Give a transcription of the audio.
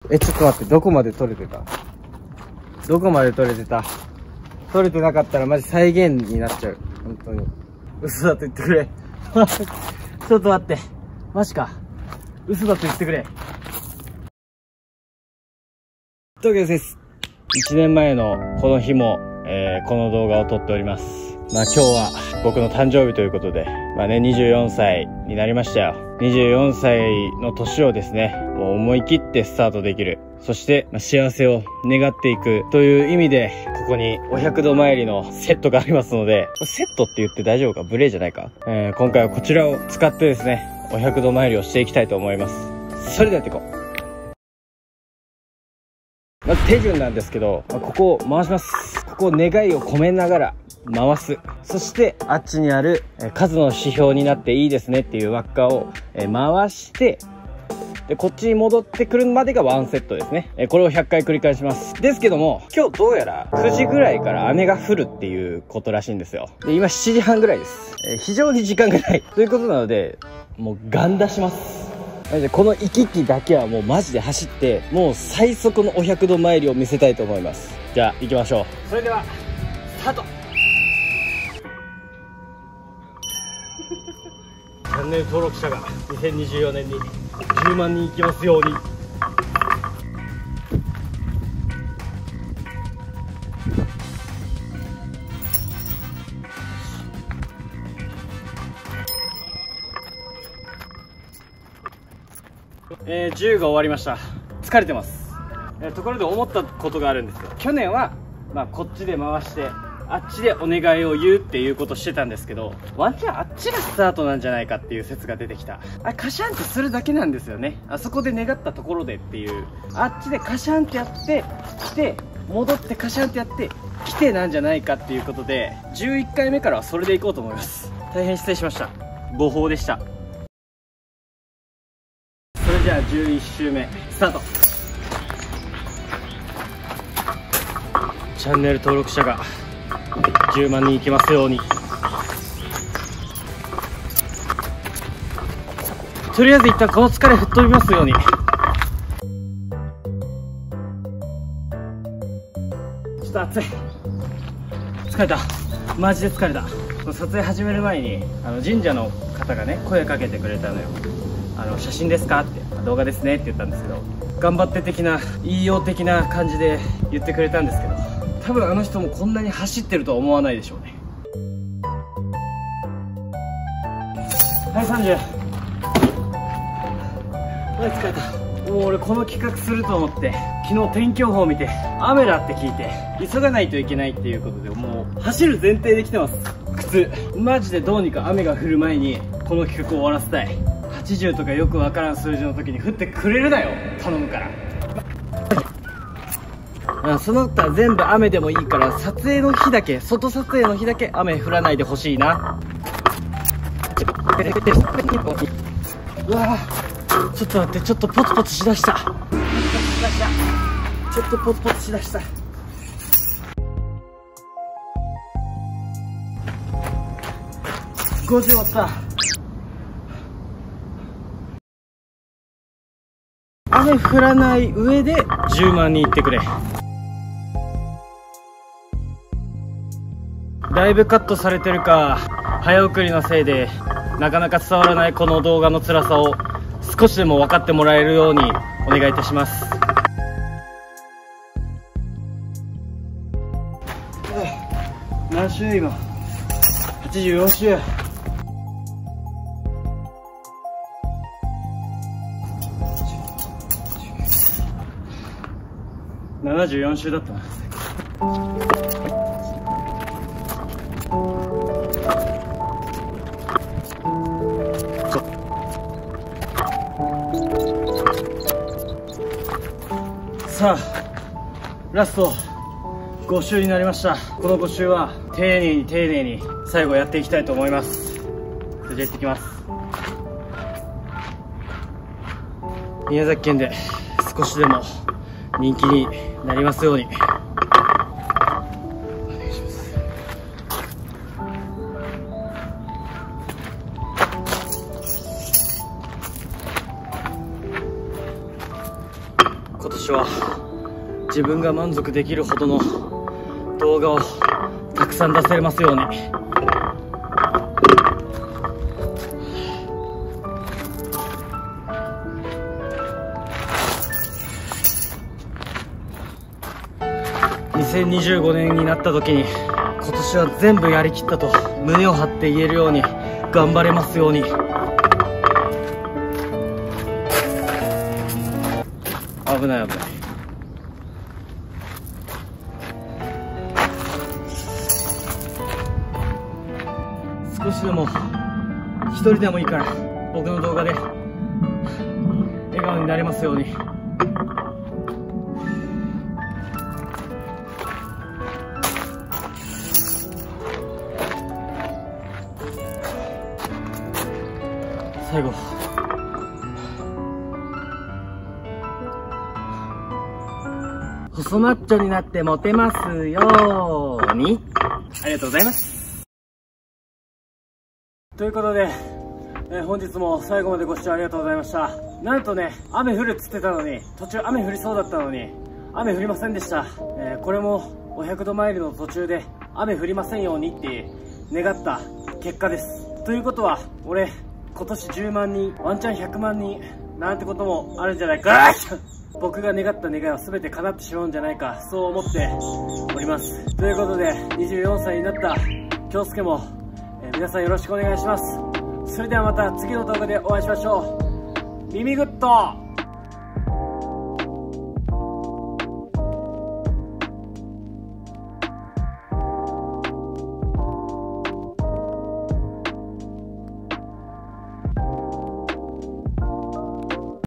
ちょっと待って、どこまで撮れてた？どこまで撮れてた？撮れてなかったらマジ再現になっちゃう。本当に。嘘だと言ってくれ。ちょっと待って。マジか。嘘だと言ってくれ。東京です。1年前のこの日も、この動画を撮っております。まあ今日は僕の誕生日ということで、まあね、24歳になりましたよ。24歳の年をですね、もう思い切ってスタートできる。そして、幸せを願っていくという意味で、ここにお百度参りのセットがありますので、セットって言って大丈夫か？無礼じゃないか？今回はこちらを使ってですね、お百度参りをしていきたいと思います。それでやっていこう。まず手順なんですけど、ここを回します。ここを願いを込めながら回す。そしてあっちにある数の指標になっていいですねっていう輪っかを回して、でこっちに戻ってくるまでがワンセットですね。これを100回繰り返します。ですけども、今日どうやら9時ぐらいから雨が降るっていうことらしいんですよ。で今7時半ぐらいです。非常に時間がないということなので、もうガン出します。この行き来だけはもうマジで走って、もう最速のお百度参りを見せたいと思います。じゃあ行きましょう。それではスタート。チャンネル登録者が2024年に10万人いきますように。10が終わりました。疲れてます。ところで思ったことがあるんですよ。去年は、こっちで回してあっちでお願いを言うっていうことしてたんですけど、ワンチャンあっちがスタートなんじゃないかっていう説が出てきた。カシャンってするだけなんですよね。あそこで願ったところでっていう、あっちでカシャンってやって来て、戻ってカシャンってやって来てなんじゃないかっていうことで、11回目からはそれでいこうと思います。大変失礼しました。誤報でした。それじゃあ11周目スタート。チャンネル登録者が10万人いきますように。とりあえず一旦この疲れ吹っ飛びますように。ちょっと暑い。疲れた。マジで疲れた。撮影始める前に神社の方がね声かけてくれたのよ。写真ですかって、動画ですねって言ったんですけど、頑張って的な言いよう的な感じで言ってくれたんですけど、多分あの人もこんなに走ってるとは思わないでしょうね。はい、30。はい、疲れた。もう俺この企画すると思って、昨日天気予報を見て雨だって聞いて急がないといけないっていうことで、もう走る前提で来てます。靴マジでどうにか雨が降る前にこの企画を終わらせたい。80とかよくわからん数字の時に降ってくれるなよ、頼むから。その他全部雨でもいいから、撮影の日だけ、外撮影の日だけ雨降らないでほしいな。うわぁ、ちょっと待って、ちょっとポツポツしだした。ちょっとポツポツしだした。50終わった。雨降らない上で10万人いってくれ。だいぶカットされてるか、早送りのせいでなかなか伝わらないこの動画の辛さを少しでも分かってもらえるようにお願いいたします。何周今？84周。74周だったな。さあラスト5周になりました。この5周は丁寧に丁寧に最後やっていきたいと思います。それじゃ行ってきます。宮崎県で少しでも人気になりますようにお願いします。今年年は自分が満足できるほどの動画をたくさん出せますように。2025年になった時に今年は全部やりきったと胸を張って言えるように頑張れますように。危ない危ない。少しでも一人でもいいから僕の動画で笑顔になれますように。最後細マッチョになってモテますように。ありがとうございます。ということで、本日も最後までご視聴ありがとうございました。なんとね、雨降るっつってたのに、途中雨降りそうだったのに雨降りませんでした。これもお100度マイルの途中で雨降りませんようにって願った結果です。ということは俺今年10万人、ワンチャン100万人なんてこともあるんじゃないか。僕が願った願いは全て叶ってしまうんじゃないか、そう思っております。ということで24歳になった京介も、皆さんよろしくお願いします。それではまた次の動画でお会いしましょう。耳グッド。